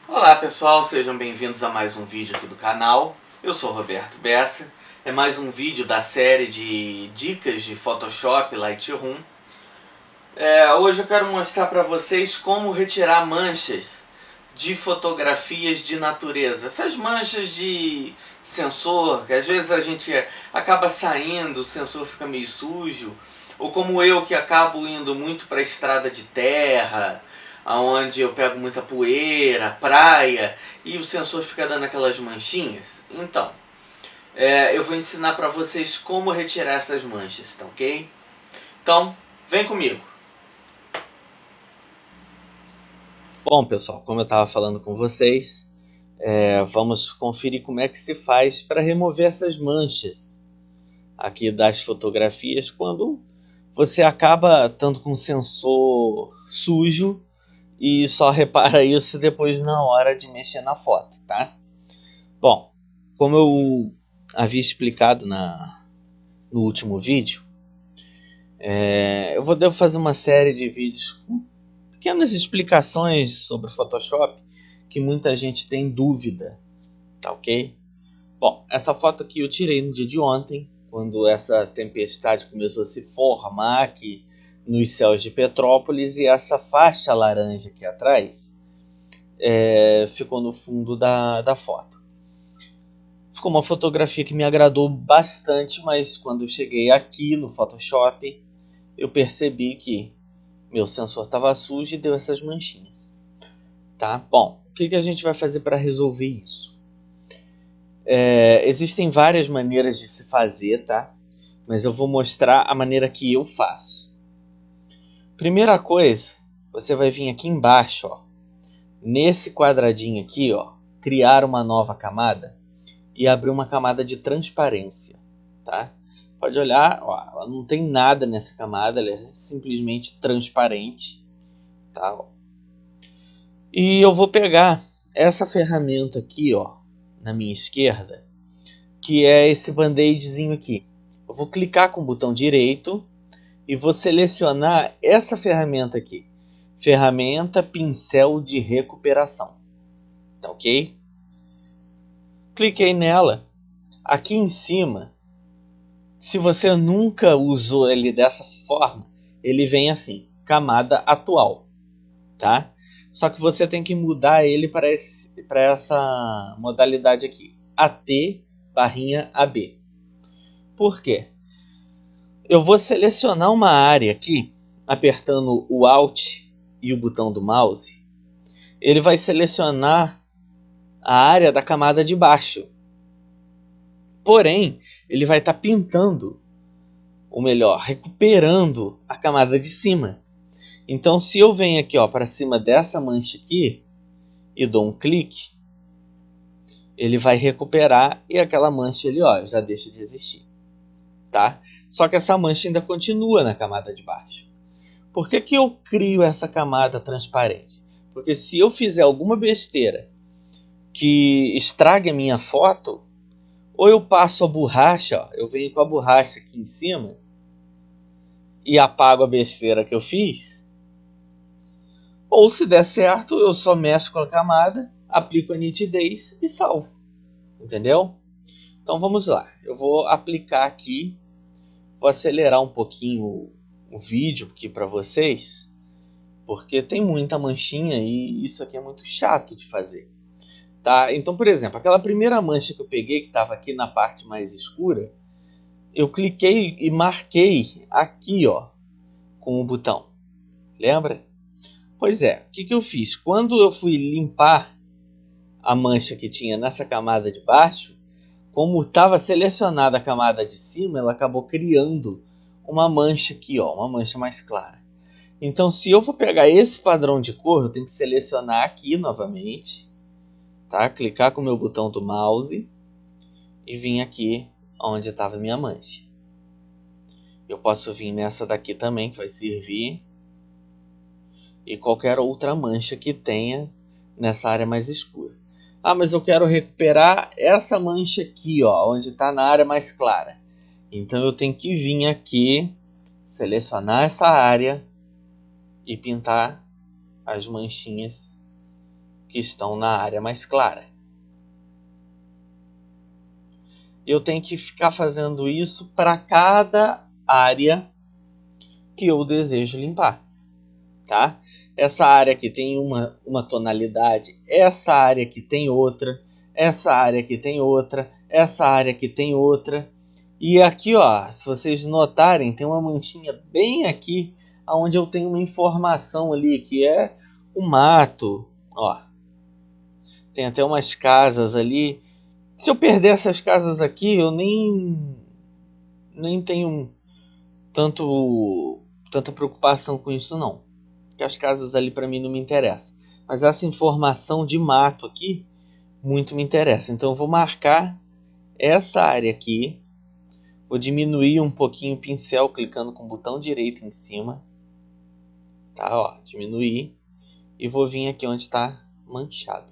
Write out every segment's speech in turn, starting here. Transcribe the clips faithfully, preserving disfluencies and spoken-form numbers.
Olá pessoal, sejam bem-vindos a mais um vídeo aqui do canal. Eu sou Roberto Bessa. É mais um vídeo da série de dicas de Photoshop Lightroom. É, hoje eu quero mostrar para vocês como retirar manchas de fotografias de natureza. Essas manchas de sensor, que às vezes a gente acaba saindo, o sensor fica meio sujo. Ou como eu, que acabo indo muito para a estrada de terra, onde eu pego muita poeira, praia, e o sensor fica dando aquelas manchinhas. Então, é, eu vou ensinar para vocês como retirar essas manchas, tá ok? Então, vem comigo. Bom pessoal, como eu estava falando com vocês, é, vamos conferir como é que se faz para remover essas manchas aqui das fotografias quando você acaba estando com o sensor sujo e só repara isso depois na hora de mexer na foto, tá? Bom, como eu havia explicado na, no último vídeo, é, eu vou devo fazer uma série de vídeos com pequenas explicações sobre Photoshop que muita gente tem dúvida, tá ok? Bom, essa foto aqui eu tirei no dia de ontem, quando essa tempestade começou a se formar aqui nos céus de Petrópolis, e essa faixa laranja aqui atrás é, ficou no fundo da, da foto. Ficou uma fotografia que me agradou bastante, mas quando eu cheguei aqui no Photoshop, eu percebi que meu sensor estava sujo e deu essas manchinhas. Tá? Bom, o que, que a gente vai fazer para resolver isso? É, existem várias maneiras de se fazer, tá? Mas eu vou mostrar a maneira que eu faço. Primeira coisa, você vai vir aqui embaixo, ó, nesse quadradinho aqui, ó, criar uma nova camada e abrir uma camada de transparência, tá? Pode olhar, ó, ela não tem nada nessa camada, ela é simplesmente transparente, tá? Ó. E eu vou pegar essa ferramenta aqui, ó, na minha esquerda, que é esse band-aidzinho aqui. Eu vou clicar com o botão direito e vou selecionar essa ferramenta aqui. Ferramenta pincel de recuperação. Tá ok? Cliquei nela. Aqui em cima, se você nunca usou ele dessa forma, ele vem assim, camada atual. Tá? Só que você tem que mudar ele para, esse, para essa modalidade aqui. A T barrinha A B. Por quê? Eu vou selecionar uma área aqui, apertando o Alt e o botão do mouse. Ele vai selecionar a área da camada de baixo. Porém, ele vai estar tá pintando, ou melhor, recuperando a camada de cima. Então, se eu venho aqui para cima dessa mancha aqui e dou um clique, ele vai recuperar e aquela mancha ali, ó, já deixa de existir. Tá? Só que essa mancha ainda continua na camada de baixo. Por que que eu crio essa camada transparente? Porque se eu fizer alguma besteira que estrague a minha foto, ou eu passo a borracha, ó, eu venho com a borracha aqui em cima e apago a besteira que eu fiz, ou se der certo, eu só mexo com a camada, aplico a nitidez e salvo. Entendeu? Então vamos lá. Eu vou aplicar aqui, vou acelerar um pouquinho o, o vídeo aqui para vocês, porque tem muita manchinha e isso aqui é muito chato de fazer. Tá? Então, por exemplo, aquela primeira mancha que eu peguei, que estava aqui na parte mais escura, eu cliquei e marquei aqui, ó, com o botão. Lembra? Pois é, o que, que eu fiz? Quando eu fui limpar a mancha que tinha nessa camada de baixo, como estava selecionada a camada de cima, ela acabou criando uma mancha aqui, ó, uma mancha mais clara. Então, se eu for pegar esse padrão de cor, eu tenho que selecionar aqui novamente, tá? Clicar com o meu botão do mouse e vir aqui onde estava a minha mancha. Eu posso vir nessa daqui também, que vai servir, e qualquer outra mancha que tenha nessa área mais escura. Ah, mas eu quero recuperar essa mancha aqui, ó, onde está na área mais clara. Então eu tenho que vir aqui, selecionar essa área e pintar as manchinhas que estão na área mais clara. Eu tenho que ficar fazendo isso para cada área que eu desejo limpar, tá? Essa área aqui tem uma, uma tonalidade, essa área aqui tem outra, essa área aqui tem outra, essa área aqui tem outra. E aqui, ó, se vocês notarem, tem uma manchinha bem aqui, onde eu tenho uma informação ali, que é o mato, ó. Tem até umas casas ali. Se eu perder essas casas aqui, eu nem, nem tenho tanto, tanta preocupação com isso não. Porque as casas ali para mim não me interessam. Mas essa informação de mato aqui, muito me interessa. Então eu vou marcar essa área aqui. Vou diminuir um pouquinho o pincel, clicando com o botão direito em cima. Tá, ó, diminuir. E vou vir aqui onde está manchado.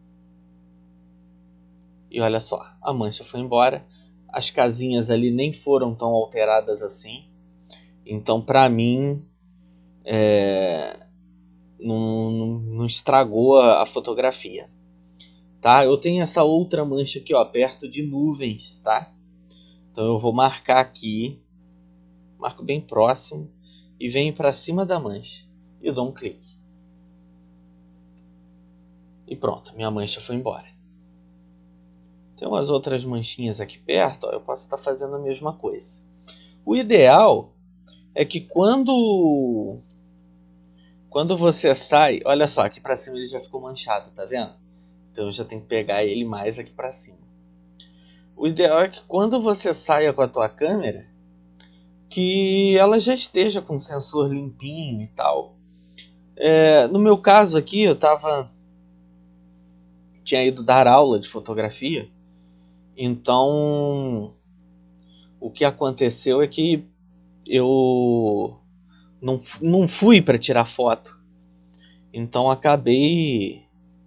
E olha só, a mancha foi embora. As casinhas ali nem foram tão alteradas assim. Então, para mim, é, não, não, não estragou a, a fotografia. Tá? Eu tenho essa outra mancha aqui, ó, perto de nuvens, tá? Então eu vou marcar aqui, marco bem próximo e venho para cima da mancha e dou um clique. E pronto, minha mancha foi embora. Tem umas outras manchinhas aqui perto, ó, eu posso estar fazendo a mesma coisa. O ideal é que quando quando você sai, olha só, aqui para cima ele já ficou manchado, tá vendo? Então eu já tenho que pegar ele mais aqui para cima. O ideal é que quando você saia com a tua câmera, que ela já esteja com o sensor limpinho e tal. É, no meu caso aqui, eu tava tinha ido dar aula de fotografia. Então, o que aconteceu é que eu não, não fui para tirar foto. Então, acabei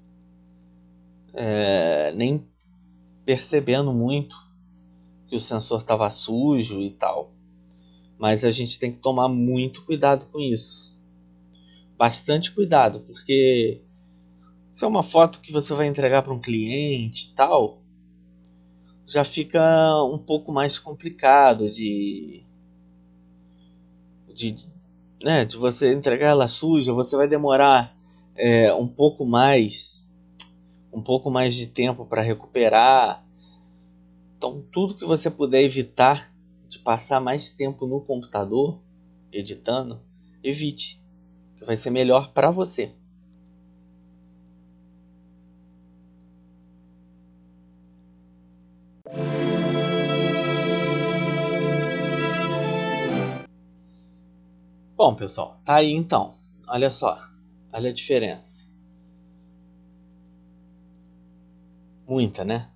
é, nem percebendo muito que o sensor estava sujo e tal. Mas a gente tem que tomar muito cuidado com isso. Bastante cuidado, porque se é uma foto que você vai entregar para um cliente e tal, já fica um pouco mais complicado de, de, né, de você entregar ela suja. Você vai demorar é, um pouco mais, um pouco mais de tempo para recuperar. Então, tudo que você puder evitar de passar mais tempo no computador editando, evite, que vai ser melhor para você. Bom, pessoal, tá aí então. Olha só, olha a diferença. Muita, né?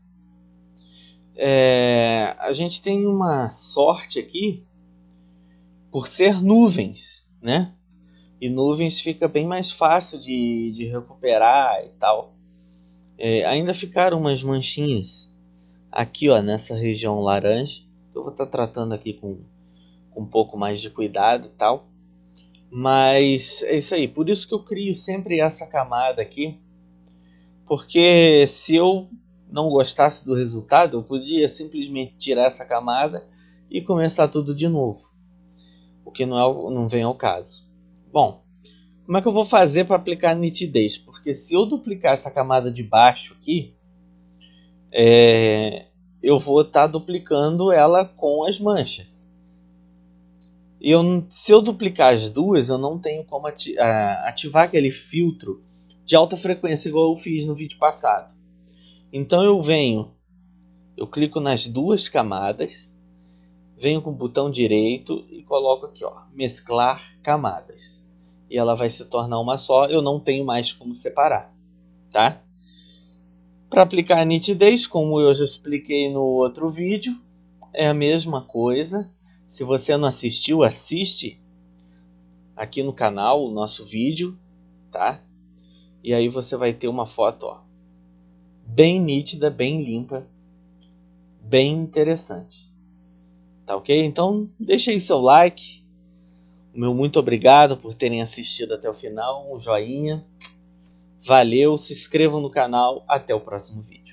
É, a gente tem uma sorte aqui por ser nuvens, né? E nuvens fica bem mais fácil de, de recuperar e tal. É, ainda ficaram umas manchinhas aqui, ó, nessa região laranja. Eu vou estar tratando aqui com, com um pouco mais de cuidado e tal. Mas é isso aí, por isso que eu crio sempre essa camada aqui. Porque se eu não gostasse do resultado, eu podia simplesmente tirar essa camada e começar tudo de novo. O que não, é, não vem ao caso. Bom, como é que eu vou fazer para aplicar nitidez? Porque se eu duplicar essa camada de baixo aqui, é, eu vou estar tá duplicando ela com as manchas. E eu, se eu duplicar as duas, eu não tenho como ativar aquele filtro de alta frequência igual eu fiz no vídeo passado. Então eu venho, eu clico nas duas camadas, venho com o botão direito e coloco aqui, ó, mesclar camadas. E ela vai se tornar uma só, eu não tenho mais como separar, tá? Para aplicar a nitidez, como eu já expliquei no outro vídeo, é a mesma coisa. Se você não assistiu, assiste aqui no canal o nosso vídeo, tá? E aí você vai ter uma foto, ó, bem nítida, bem limpa, bem interessante. Tá ok? Então deixa aí seu like. O meu muito obrigado por terem assistido até o final. Um joinha. Valeu, se inscrevam no canal, até o próximo vídeo.